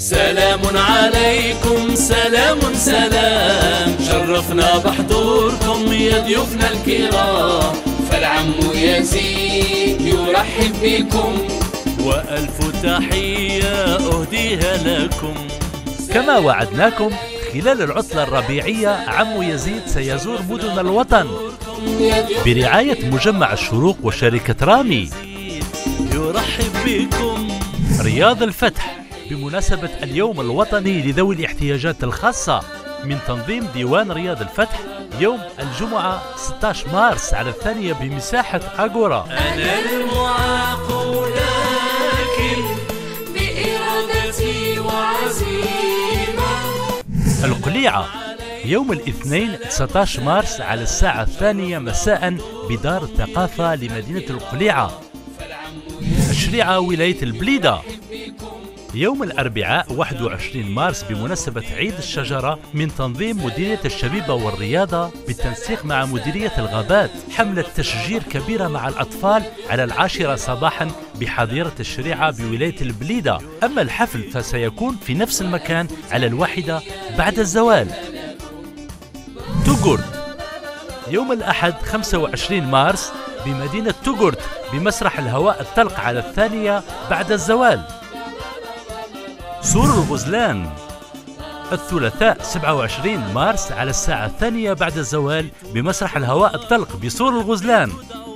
سلام عليكم سلام سلام، شرفنا بحضوركم يا ضيوفنا الكرام، فالعم يزيد يرحب بكم وألف تحية أهديها لكم. كما وعدناكم خلال العطلة الربيعية عم يزيد سيزور مدن الوطن برعاية مجمع الشروق وشركة رامي. يرحب بكم رياض الفتح بمناسبة اليوم الوطني لذوي الاحتياجات الخاصة من تنظيم ديوان رياض الفتح يوم الجمعة 16 مارس على 2 بمساحة أغورا. أنا المعاق لكن بإرادتي وعزيمة. القليعة يوم الاثنين 19 مارس على الساعة 2 مساء بدار الثقافة لمدينة القليعة. الشريعة ولاية البليدة يوم الأربعاء 21 مارس بمناسبة عيد الشجرة من تنظيم مديرية الشبيبة والرياضة بالتنسيق مع مديرية الغابات حملة تشجير كبيرة مع الأطفال على 10 صباحا بحظيرة الشريعة بولاية البليدة. أما الحفل فسيكون في نفس المكان على 1 بعد الزوال. توغورت يوم الأحد 25 مارس بمدينة توغورت بمسرح الهواء الطلق على 2 بعد الزوال. سور الغزلان الثلاثاء 27 مارس على الساعة 2 بعد الزوال بمسرح الهواء الطلق بسور الغزلان.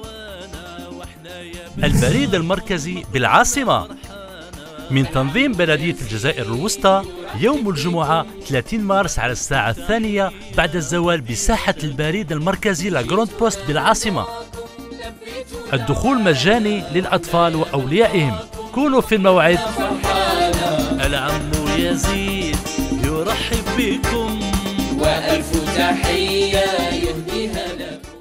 البريد المركزي بالعاصمة من تنظيم بلدية الجزائر الوسطى يوم الجمعة 30 مارس على الساعة 2 بعد الزوال بساحة البريد المركزي لاغروند بوست بالعاصمة. الدخول مجاني للأطفال وأوليائهم. كونوا في الموعد. العم يزيد يرحب بكم وألف تحية يهديها لكم.